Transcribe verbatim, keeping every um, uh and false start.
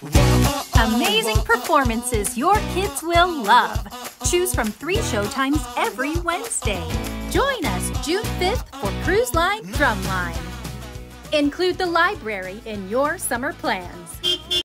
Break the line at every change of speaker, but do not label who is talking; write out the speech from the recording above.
Amazing performances your kids will love. Choose from three showtimes every Wednesday. Join us June fifth for Cruise Line Drumline. Include the library in your summer plans.